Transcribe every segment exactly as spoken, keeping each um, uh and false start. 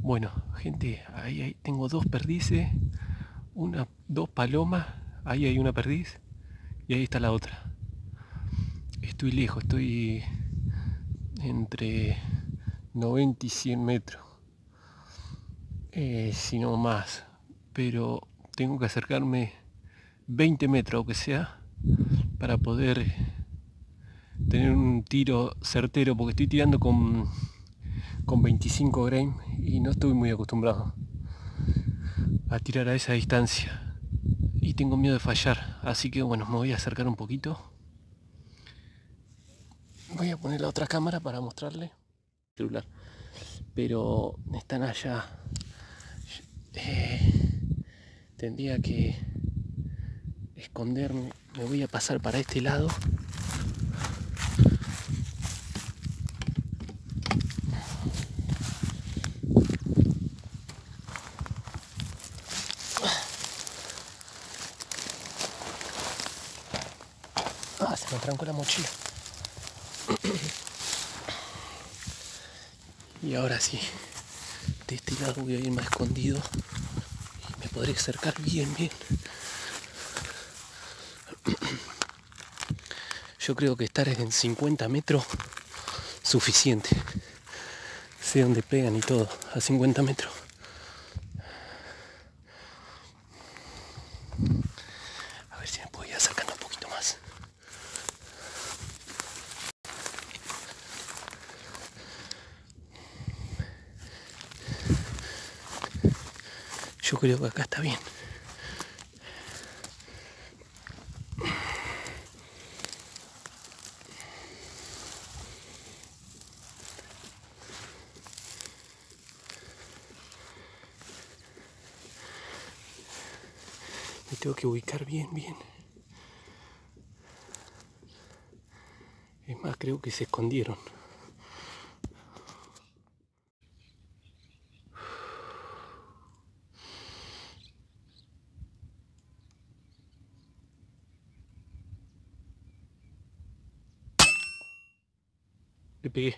Bueno, gente, ahí, ahí tengo dos perdices, una, dos palomas, ahí hay una perdiz y ahí está la otra. Estoy lejos, estoy entre noventa y cien metros, eh, si no más, pero tengo que acercarme veinte metros, aunque sea, para poder tener un tiro certero, porque estoy tirando con, con veinticinco grain y no estoy muy acostumbrado a tirar a esa distancia y tengo miedo de fallar, así que bueno, me voy a acercar un poquito. Voy a poner la otra cámara para mostrarle el celular, pero están allá. Eh, tendría que esconderme. Me voy a pasar para este lado. Ah, se me trancó la mochila. Y ahora sí, de este lado voy a ir más escondido y me podré acercar bien, bien. Yo creo que estar en cincuenta metros suficiente. Sé dónde pegan y todo, a cincuenta metros. A ver si me puedo ir acercando un poquito más. Yo creo que acá está bien. Me tengo que ubicar bien, bien. Es más, creo que se escondieron. Le pegué.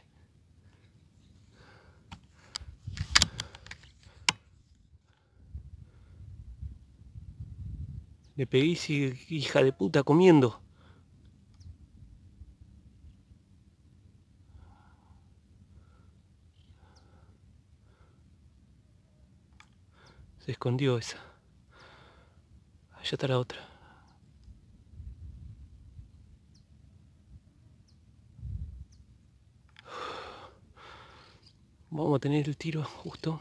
Le pegué, si hija de puta, comiendo. Se escondió esa. Allá está la otra. Vamos a tener el tiro justo.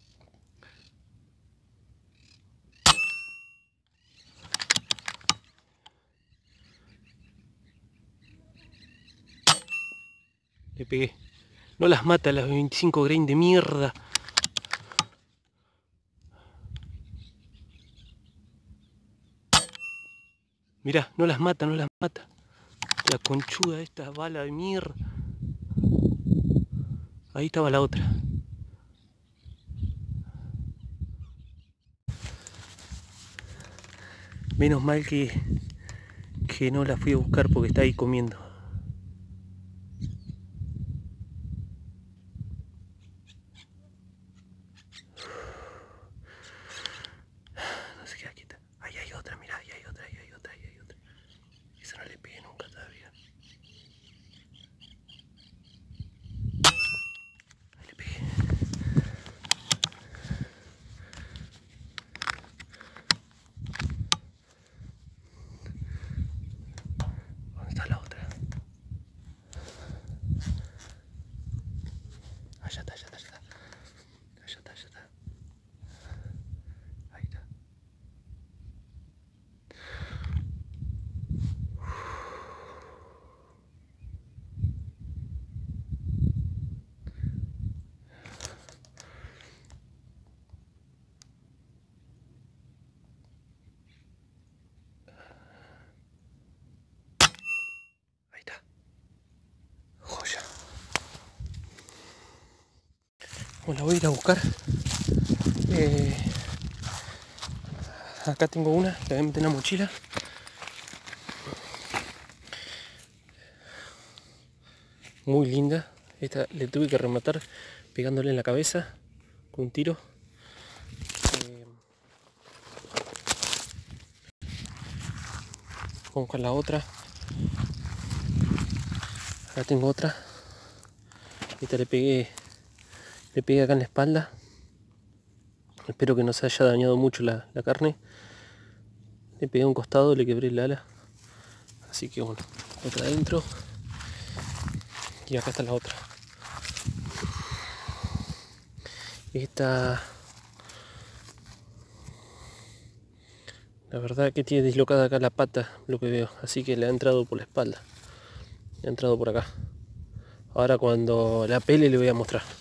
Le pegué. No las mata las veinticinco grain de mierda. Mirá, no las mata, no las mata. La conchuda esta bala de mierda. Ahí estaba la otra. Menos mal que, que no la fui a buscar porque está ahí comiendo. No se queda quieta. Ahí hay otra, mirá, ahí hay otra, ahí hay otra, ahí hay otra. Esa no le pegué nunca todavía. Ahí le pegué. ¿Dónde está la otra? Allá está, allá está, allá está. Allá está, allá está. Ahí está. Ahí está. Joya. Bueno, la voy a ir a buscar. Eh, acá tengo una, la voy a meter en la mochila. Muy linda. Esta le tuve que rematar pegándole en la cabeza un tiro. Eh, vamos con la otra. Acá tengo otra. Esta le pegué, le pegué acá en la espalda. Espero que no se haya dañado mucho la, la carne. Le pegué a un costado, le quebré el ala. Así que bueno, otra adentro. Y acá está la otra. Esta, la verdad que tiene dislocada acá la pata, lo que veo. Así que le ha entrado por la espalda. Le ha entrado por acá. Ahora cuando la pele le voy a mostrar.